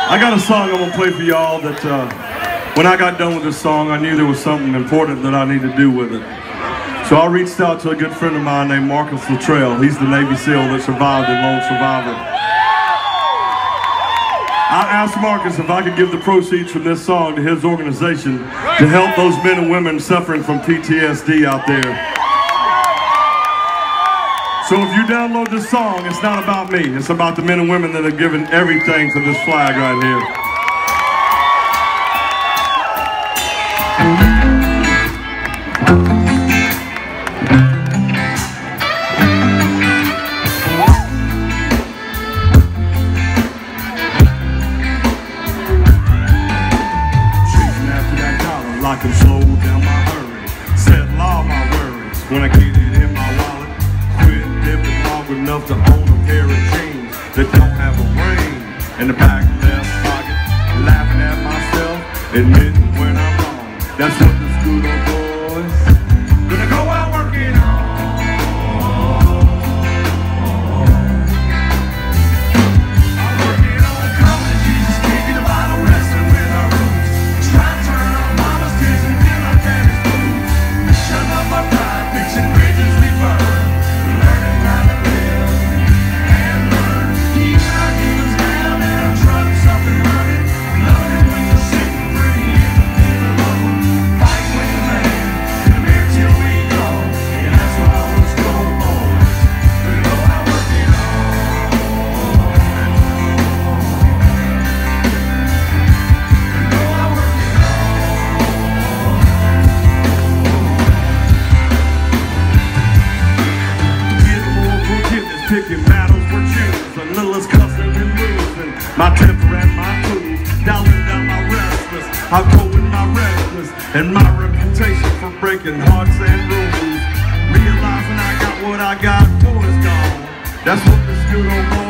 I got a song I'm gonna play for y'all that when I got done with this song, I knew there was something important that I need to do with it. So I reached out to a good friend of mine named Marcus Luttrell. He's the Navy SEAL that survived in Lone Survivor. I asked Marcus if I could give the proceeds from this song to his organization to help those men and women suffering from PTSD out there. So if you download this song, it's not about me. It's about the men and women that have given everything for this flag right here. Chasing after that dollar, I can slow down my hurry. Settle all my worries when I get it in my wallet. Enough to own a pair of jeans that don't have a ring in the back left pocket. Laughing at myself, admitting when I'm wrong. That's what the school of boys gonna go out working on. I'm working on coming, Jesus kicking the bottle, wrestling with our roots. Trying to turn on mama's tears and feel like daddy's blues. Shut up my pride, fixing bridges we burn. Picking battles for choose, a little less cussing and losing. My temper and my mood, dialing down my restless. I go with my reckless and my reputation for breaking hearts and rules. Realizing I got what I got, boys gone. That's what this good old boy